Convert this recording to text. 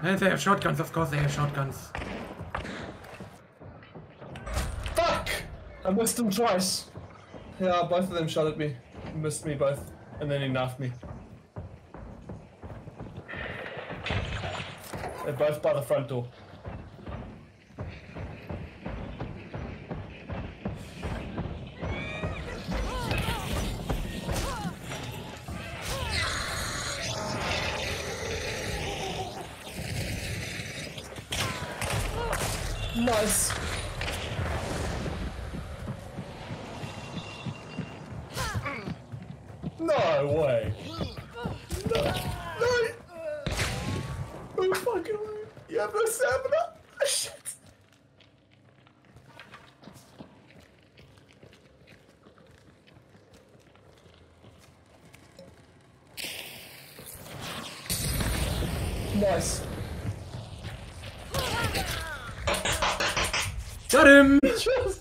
And they have shotguns, of course they have shotguns. Fuck! I missed him twice. Yeah, both of them shot at me. Missed me both. And then he knifed me. They're both by the front door. Nice. No way. No. No. No fucking way. You have no stamina. Shit. Nice. Got him! Just